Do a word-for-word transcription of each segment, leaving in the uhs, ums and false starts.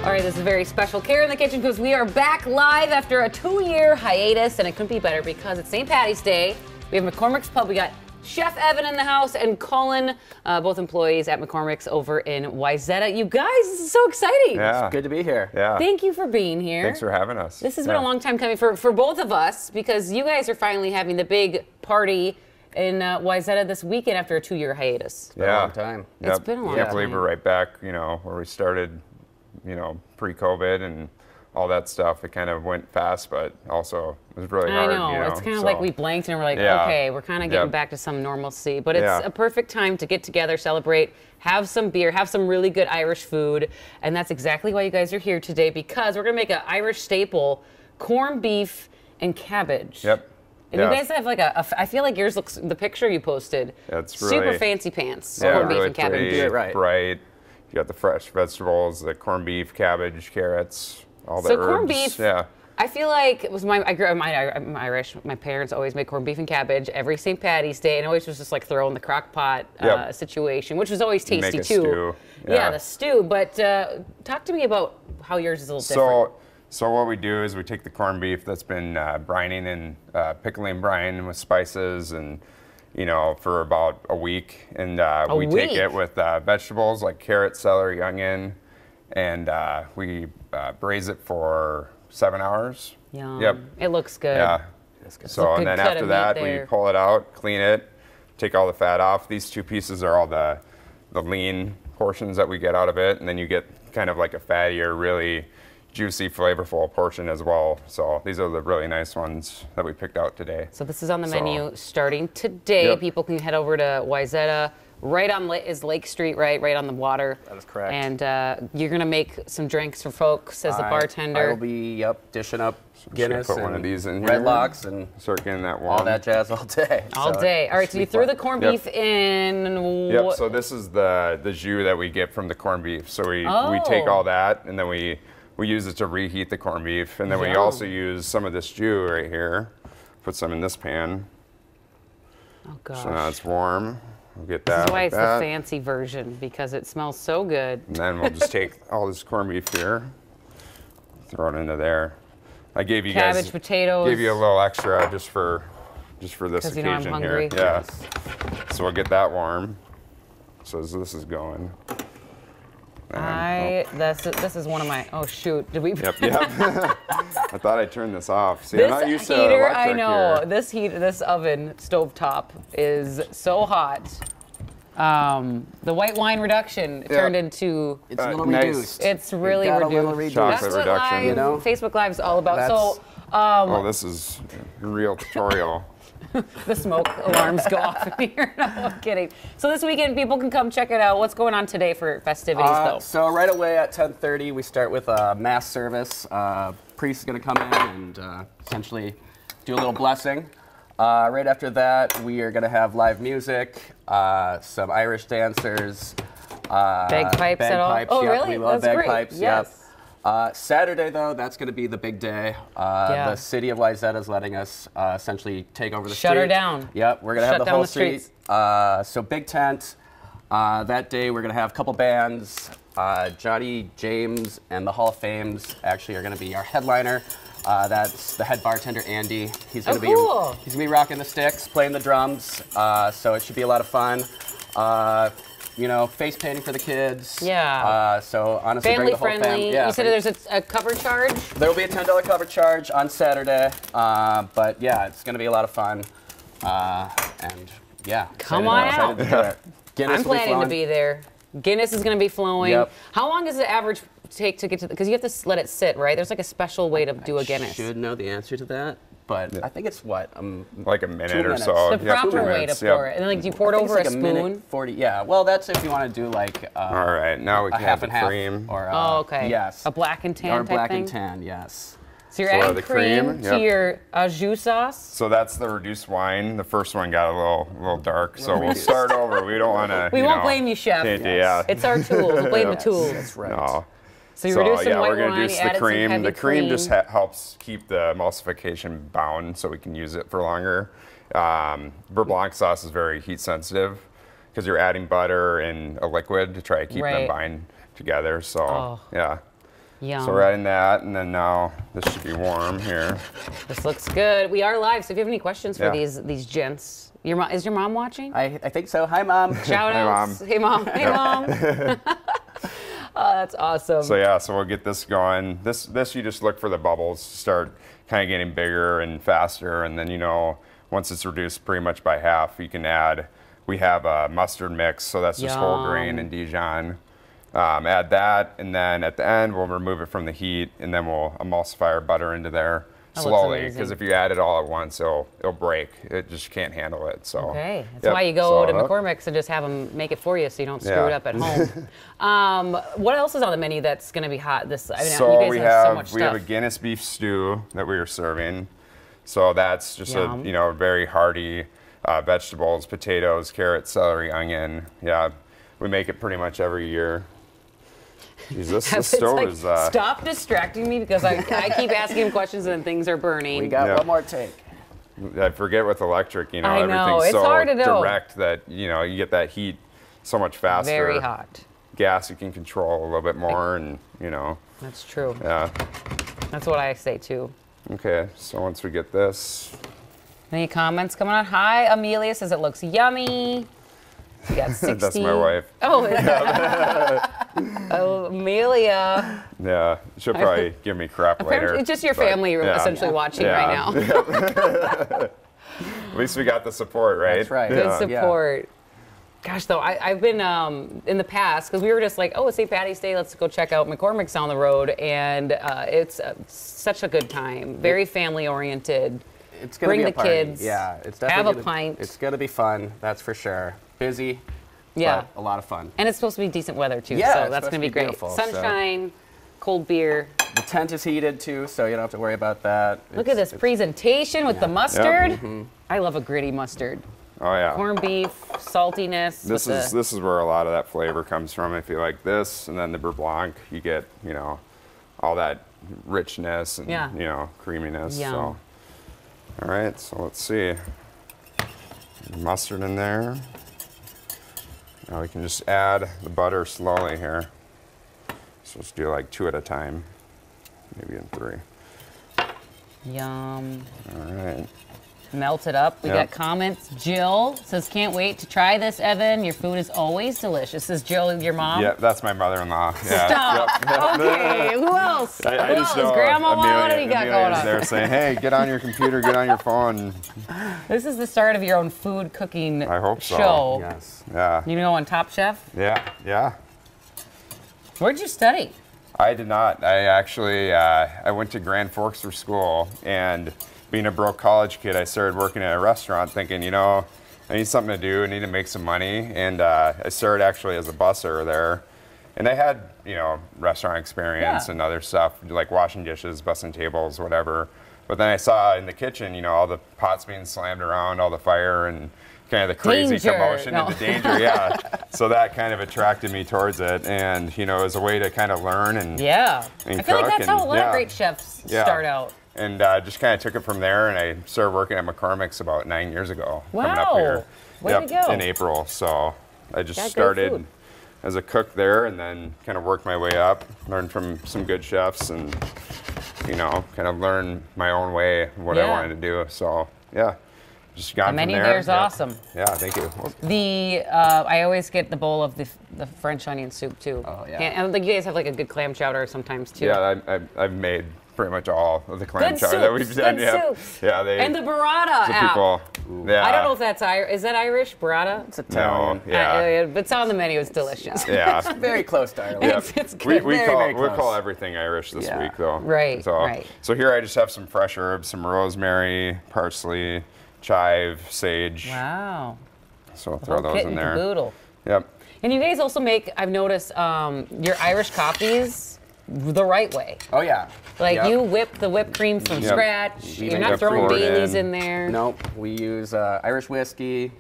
All right, this is a very special Kara in the Kitchen because we are back live after a two-year hiatus, and it couldn't be better because it's Saint Patty's Day. We have McCormick's Pub. We got Chef Evan in the house and Colin, uh, both employees at McCormick's over in Wayzata. You guys, this is so exciting. Yeah. It's good to be here. Yeah. Thank you for being here. Thanks for having us. This has yeah. been a long time coming for, for both of us because you guys are finally having the big party in uh, Wayzata this weekend after a two-year hiatus. It's been yeah. a long time. It's Yep. been a long Can't time. believe we're right back, you know, where we started, you know, pre-COVID and all that stuff. It kind of went fast, but also it was really I hard. know. You know? It's kind of so, like we blanked and we're like, Yeah. okay, we're kind of getting Yep. back to some normalcy. But it's Yeah. a perfect time to get together, celebrate, have some beer, have some really good Irish food. And that's exactly why you guys are here today, because we're going to make an Irish staple, corned beef and cabbage. Yep. And yeah. you guys have like a, a, I feel like yours looks, the picture you posted, It's super really- fancy pants, yeah, corned beef really and cabbage. pretty, Do it right. bright. You got the fresh vegetables, the corned beef, cabbage, carrots, all the So herbs. corned beef, Yeah. I feel like it was my, I grew up, my, I'm Irish, my parents always made corned beef and cabbage every Saint Patty's Day, and always was just like throw in the crock pot uh, Yep. situation, which was always You tasty make a too. stew, Yeah. yeah. the stew. But uh, talk to me about how yours is a little different. So, so what we do is we take the corned beef that's been uh, brining and uh, pickling brine with spices, and you know, for about a week, and uh, A we take week? it with uh, vegetables like carrot, celery, onion, and uh, we uh, braise it for seven hours. Yum. Yep. It looks good. Yeah. That's good. So a and good then cut after of that, meat we there. pull it out, clean it, take all the fat off. These two pieces are all the the lean portions that we get out of it, and then you get kind of like a fattier, really juicy, flavorful portion as well. So these are the really nice ones that we picked out today. So this is on the So- menu starting today. Yep. People can head over to Wayzata. Right on La- is Lake Street, right? Right on the water. That is correct. And uh, you're gonna make some drinks for folks as a I- bartender. I will be, yep, dishing up Guinness put and one of these in Red here. Locks and Start getting that warm. all that jazz all day. All So day. All right, it so should you be threw fun. the corned Yep. beef in. Yep, wha- so this is the the jus that we get from the corned beef. So we, we Oh. take all that, and then we, we use it to reheat the corned beef. And then we Yum. also use some of this jus right here. Put some in this pan. Oh gosh. So now it's warm. We'll get This that is why like it's that. the fancy version, because it smells so good. And then we'll just take all this corned beef here, throw it into there. I gave you Cabbage, guys potatoes. gave you a little extra just for just for this 'Cause you know I'm occasion hungry. here. Yeah. So we'll get that warm. So as this is going. And- I this this is one of my oh shoot did we Yep, yep. I thought I turned this off. See, this I'm not used to heater electric I know here. this heat this oven stovetop is so hot. Um, the white wine reduction Yeah. turned into It's a Uh, little nice. reduced. it's really got a reduced. little reduced. Chocolate That's what reduction. live, You know? Facebook Live is all about. That's- So um, Oh, this is a real tutorial. the smoke alarms go off in here. No, I'm kidding. So this weekend, people can come check it out. What's going on today for festivities, Uh, though? so right away at ten thirty, we start with a mass service. Uh, priest is going to come in and uh, essentially do a little blessing. Uh, right after that, we are going to have live music, uh, some Irish dancers. Uh, Bagpipes at all? bagpipes, Oh, yep, really? We love That's great. bagpipes. Yes. Yep. Uh, Saturday, though, that's going to be the big day. Uh, Yeah. The city of Wayzata is letting us uh, essentially take over the Shut her street. down. Yep, we're going to Shut have the down whole the street. streets. Uh, so big tent. Uh, that day, we're going to have a couple bands. Uh, Johnny James and the Hall of Fames actually are going to be our headliner. Uh, that's the head bartender, Andy. He's going Oh, to cool. be he's going to be rocking the sticks, playing the drums. Uh, so it should be a lot of fun. Uh, you know, face painting for the kids. Yeah. Uh, so honestly, Family bring the whole friendly. family. Yeah, you said bring- there's a, a cover charge. there will be a ten dollar cover charge on Saturday, uh, but yeah, it's going to be a lot of fun. Uh, and yeah, Come excited- on excited out. to do it. Guinness I'm will be planning to flowing. be there. Guinness is going to be flowing. Yep. How long does the average take to get to? Because you have to s- let it sit, right? There's like a special way to do a Guinness. Should know the answer to that, but I think it's what um, Like a minute Two or minutes. so. The Yeah, two proper way to minutes, pour yep. it, and then like do you pour it I think over it's a like a spoon. minute forty. Yeah, well, that's if you want to do like uh, All right, now we a can half have and the half cream. or uh, Oh, okay. Yes, A black and tan or type black thing. and tan. Yes. So you're So adding the cream, cream, to yep. your au jus sauce. So that's the reduced wine. The first one got a little, little dark. So we'll reduced. start over. We don't want to. We you won't know, blame you, chef. change it, Yes. Yeah. It's our tools. We'll blame the Yes, tools. That's right. No. So you So reduce some yeah, white we're gonna wine, reduce you the added some cream. heavy The cream, cream. just ha- helps keep the emulsification bound, so we can use it for longer. Um, Beurre Blanc sauce is very heat sensitive because you're adding butter and a liquid to try to keep Right. them bind together. So Oh. yeah. Yum. So we're adding that, and then now this should be warm here. This looks good. We are live, so if you have any questions for Yeah. these these gents, your mom is your mom watching? I, I think so. Hi, Mom. Shout Hey, outs. Mom. Hey mom. Hey mom. Oh, that's awesome. So yeah, so we'll get this going. This this you just look for the bubbles to start kind of getting bigger and faster, and then you know once it's reduced pretty much by half, you can add. We have a mustard mix, so that's just whole grain Yum. and Dijon. Um, add that, and then at the end we'll remove it from the heat, and then we'll emulsify our butter into there That looks slowly. amazing. Because if you add it all at once, it'll it'll break. It just can't handle it. So Okay, that's yep, why you go saw to it up. McCormick's and just have them make it for you, so you don't screw Yeah. it up at home. um, what else is on the menu that's going to be hot? This, I mean, So you guys we have, have so much we stuff. have a Guinness beef stew that we are serving. So that's just Yum. a you know very hearty uh, vegetables, potatoes, carrots, celery, onion. Yeah, we make it pretty much every year. Jeez, this, this It's stove like, is uh, stop distracting me because I, I keep asking him questions and things are burning. We got Yeah. one more take. I forget with electric, you know, I know, everything's it's so hard to know. direct that you know you get that heat so much faster. Very hot. Gas you can control a little bit more, and you know, That's true. yeah. That's what I say too. Okay, so once we get this, Any comments coming on? Hi, Amelia says it looks yummy. We got sixty. that's my wife. Oh, oh, Amelia. Yeah, she'll probably give me crap later. Apparently, it's just your but, family yeah. essentially watching Yeah. right now. At least we got the support, right? That's right. Good Yeah. support. Gosh, though, I, I've been um, in the past because we were just like, oh, it's Saint Patty's Day. Let's go check out McCormick's down the road, and uh, it's uh, such a good time. Very family oriented. It's gonna Bring be a the party. kids, Yeah, it's have definitely a gonna, pint. It's gonna be fun. That's for sure. Busy. Yeah. But a lot of fun. And it's supposed to be decent weather too, Yeah, so it's that's supposed gonna to be be great. beautiful, so- Sunshine, cold beer. The tent is heated too, so you don't have to worry about that. Look It's- at this it's- presentation with the mustard. Mm-hmm. I love a gritty mustard. Oh yeah. Corned beef, saltiness. This with is the, this is where a lot of that flavor comes from. If you like this, and then the Beurre Blanc, you get you know all that richness and Yeah. you know creaminess. Yum. So, all right, so let's see. Mustard in there. Now we can just add the butter slowly here. So let's do like two at a time, maybe in three. Yum. All right. Melt it up. We Yep. got comments. Jill says, can't wait to try this, Evan. Your food is always delicious. Is Jill your mom? Yeah, that's my mother-in-law. Yeah. Stop. Yep. Okay, who else? I, I who just else? know Grandma, Amelia, what do you got Amelia's going on? there saying, "Hey, get on your computer, get on your phone." This is the start of your own food cooking I hope so. show. Yes. Yeah, You know on Top Chef? yeah, yeah. Where'd you study? I did not. I actually uh, I went to Grand Forks for school, and being a broke college kid, I started working at a restaurant, thinking, you know, I need something to do. I need to make some money, and uh, I started actually as a busser there. And I had, you know, restaurant experience Yeah. and other stuff, like washing dishes, bussing tables, whatever. But then I saw in the kitchen, you know, all the pots being slammed around, all the fire, and kind of the crazy Danger. commotion No. and the danger. Yeah. So that kind of attracted me towards it, and you know, as a way to kind of learn and Yeah. And I feel like cook that's how a and- lot of yeah. great chefs Yeah. start out. and uh, just kind of took it from there. And I started working at McCormick's about nine years ago. Coming up Wow. here. Way yep, to go. in April. So I just Got great started food. as a cook there, and then kind of worked my way up. Learned from some good chefs, and you know, kind of learned my own way of what I Yeah. wanted to do. So yeah, just got The from menu there. there's Yep. awesome. Yeah, thank you. The uh, I always get the bowl of the, the French onion soup too. Oh, yeah. And, and like you guys have like a good clam chowder sometimes too. Yeah, I, I, I've made pretty much all of the clam Good chowder that soups, we've done. good Yeah, soups. yeah, they. And the burrata the app. people. Yeah. I don't know if that's Irish. Is that Irish burrata? It's Italian. No. Yeah. Uh, yeah, but it's on the menu. It's delicious. Yeah. Very close to Ireland. Yeah. It's- it's we good. we Very, call very we close. call everything Irish this Yeah. week though. Right, So right. so here I just have some fresh herbs, some rosemary, parsley, chive, sage. Wow. So I'll throw Whole those kit in and there. caboodle. Yep. And you guys also make, I've noticed, um, your Irish coffees the right way. Oh yeah. Like Yep. you whip the whipped cream from Yep. scratch. We You're make not the throwing cream Baileys in. in there. Nope. We use uh, Irish whiskey.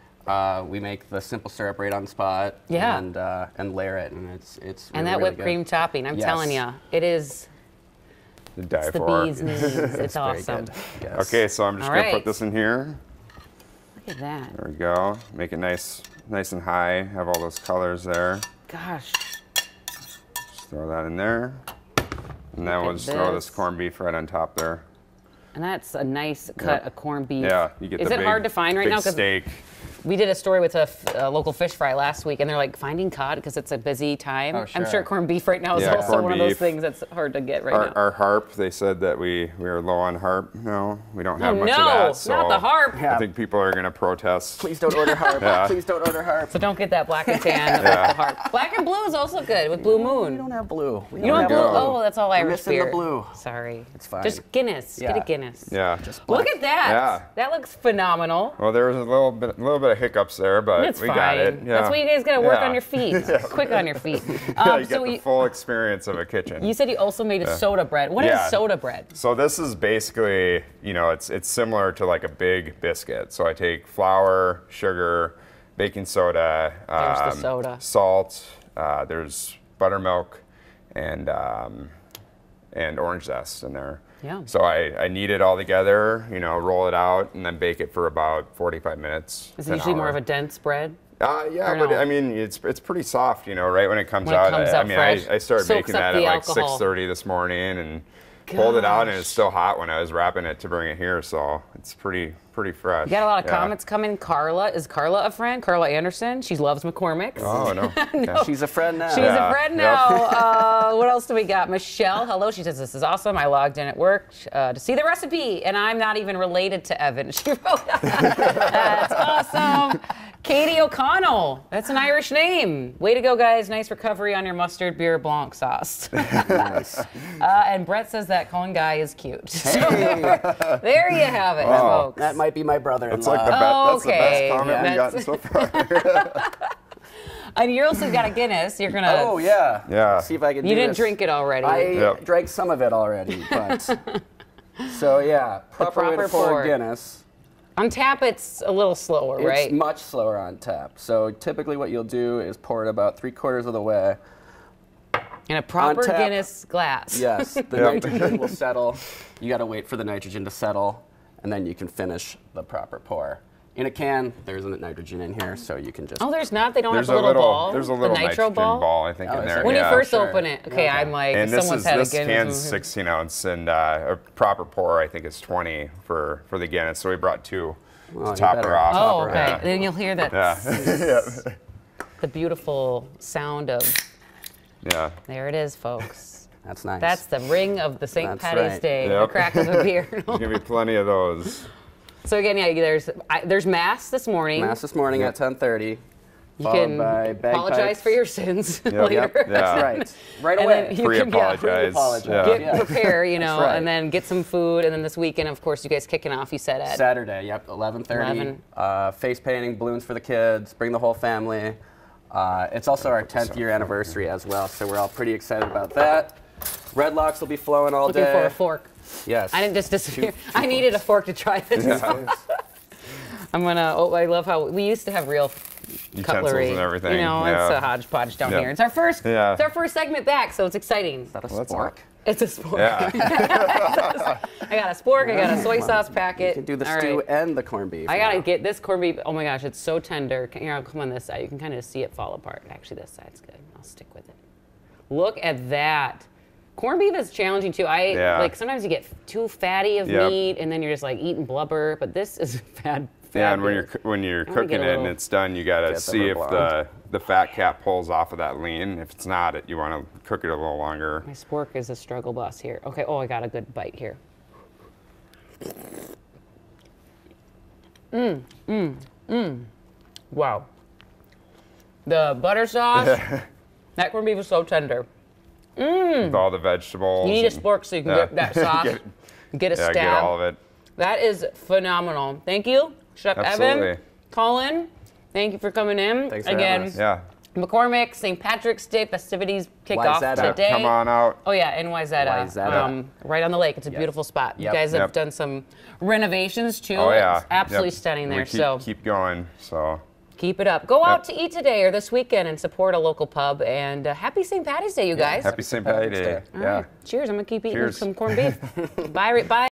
Uh, we make the simple syrup right on the spot. Yeah. And uh, and layer it, and it's it's. And really, that really whipped good. cream topping, I'm Yes. telling you, it is To die it's the for. bee's knees. It's Very awesome. good. Yes. Okay, so I'm just All gonna right. put this in here. Look at that. There we go. Make it nice, nice and high. Have all those colors there. Gosh. Just throw that in there. And then Look we'll at just throw this. this corned beef right on top there. And that's a nice cut Yep. of corned beef. Yeah, you get Is the it big, hard to find right big now? 'Cause steak. we did a story with a, f- a local fish fry last week, and they're like finding cod because it's a busy time. Oh, I'm sure. sure corned beef right now is Yeah, also corned one of those beef. things that's hard to get right Our, now. our harp, they said that we, we are low on harp. No, we don't have oh much no, of that. So not the harp. Yeah. I think people are going to protest. Please don't order harp. Yeah. Please don't order harp. So don't get that black and tan with the harp. Black and blue is also good with Blue Moon. We don't have blue. We You don't have we blue? go. Oh, that's all Irish missing the beer. blue. Sorry. It's fine. Just Guinness. Get Yeah. a Guinness. Yeah. Look at that. Yeah. That looks phenomenal. Well, there was a little bit, a little bit of hiccups there, but It's we fine. got it. Yeah. That's why you guys gotta work Yeah. on your feet. Quick on your feet. Yeah, Um, you so get the you, full experience of a kitchen. you said you also made a soda bread. What is Yeah. soda bread? So this is basically, you know, it's it's similar to like a big biscuit. So I take flour, sugar, baking soda, There's the um, soda. salt. Uh, there's buttermilk, and um, and orange zest in there. Yum. So I, I knead it all together, you know, roll it out, and then bake it for about forty-five minutes. Is to it an usually more hour. of a dense bread? Uh, yeah, Or but no? I mean, it's it's pretty soft, you know, right when it comes When it out. comes I, I out mean, fresh, I, I started soaks baking up that the at like alcohol. six thirty this morning and pulled it out, and it's still hot when I was wrapping it to bring it here, so it's pretty pretty fresh. You got a lot of Yeah. comments coming. Carla, is Carla a friend? Carla Anderson. She loves McCormick's. Oh no. Yeah. She's a friend now. She's Yeah, a friend yep. now. Uh, what else do we got? Michelle, hello. She says, this is awesome. I logged in at work uh, to see the recipe, and I'm not even related to Evan. She wrote, that's awesome. Katie O'Connell. That's an Irish name. Way to go, guys. Nice recovery on your mustard beer blanc sauce. Nice. Uh, and Brett says that Colin guy is cute. So, there you have it, Oh. folks. That might be my brother-in-law. It's like the, be- that's the Okay, best comment yeah. we've gotten so far. And you also got a Guinness. You're going to... Oh yeah. Yeah. See if I can. You do didn't this. drink it already. I Yep. drank some of it already, but. So yeah, proper, way proper to pour, pour. Guinness. On tap, it's a little slower, It's right? much slower on tap. So typically, what you'll do is pour it about three quarters of the way. In a proper tap. Guinness glass. Yes, the Yep. nitrogen will settle. You got to wait for the nitrogen to settle, and then you can finish the proper pour. In a can, there isn't nitrogen in here, so you can just. Oh, there's not. They don't There's have a the little, little ball. there's a the little nitro nitrogen ball. ball, I think, Oh, in is there. there? When yeah. you first sure. open it, okay, Okay. I'm like, And this someone's is had this a Guinness. can's sixteen ounce, and uh, a proper pour I think is twenty for for the Guinness. So we brought two Oh, to you top better. her off. Oh, Top okay. Yeah. Then you'll hear that Yeah. the beautiful sound of. Yeah. There it is, folks. That's nice. That's the ring of the Saint That's Patty's right. Day. Yep. The crack of a beer. There's gonna be plenty of those. So again, yeah, there's I, there's mass this morning. Mass this morning at ten thirty. You followed can by bagpipes. apologize for your sins Yep. later. Yep. Yeah. That's right. Right And away. then you can, yeah, Pre-apologize. pre-apologize. Yeah. get Yeah. prepare, you know, right. and then get some food, and then this weekend, of course, you guys kicking off. You said at Saturday, yep, eleven thirty. eleven. Uh, face painting, balloons for the kids, bring the whole family. Uh, it's also our tenth year anniversary as well, so we're all pretty excited about that. Red Locks will be flowing all looking day. for a fork. Yes. I didn't just disappear. I needed a fork to try this. I'm gonna. Oh, I love how we used to have real Utensils cutlery and everything. You know, yeah. it's a hodgepodge down Yeah. here. It's our first. Yeah. It's our first segment back, so it's exciting. Is that a Well, that's spork? hot. It's a spork. Yeah. I got a spork. I got a soy sauce packet. You can do the All stew right. and the corned beef. I gotta now. get this corned beef. Oh my gosh, it's so tender. Can- Here, I'll come on this side. You can kind of see it fall apart. Actually, this side's good. I'll stick with it. Look at that. Corned beef is challenging too. I Yeah. like sometimes you get too fatty of Yep. meat, and then you're just like eating blubber. But this is fat. Yeah, and when you're coo- when you're wanna cooking get a it and little- it's done, you gotta Get the see if blonde. the the fat cap pulls off of that lean. If it's not, it you want to cook it a little longer. My spork is a struggle bus here. Okay. Oh, I got a good bite here. Mmm. Mmm. Mmm. Wow. The butter sauce. That corned beef is so tender. With all the vegetables. You need a and- spork so you can yeah. get that sauce. Get- Get a yeah, stab. get all of it. That is phenomenal. Thank you, Chef Absolutely. Evan, Colin. Thank you for coming in. Thanks for Again, having us. Yeah. McCormick, Saint Patrick's Day festivities kick off Wayzata. today. Come on out. Oh yeah, in Wayzata, Wayzata. Um, right on the lake. It's a Yep. beautiful spot. You Yep. guys have Yep. done some renovations too. Oh yeah. It's absolutely Yep. stunning We there. keep, so keep going. So keep it up. Go out Yep. to eat today or this weekend and support a local pub. And uh, happy Saint Patty's Day, you guys. happy Saint Patty's Day. Day. All Yeah. right. Cheers. I'm gonna keep eating Cheers. some corned beef. Bye. Bye.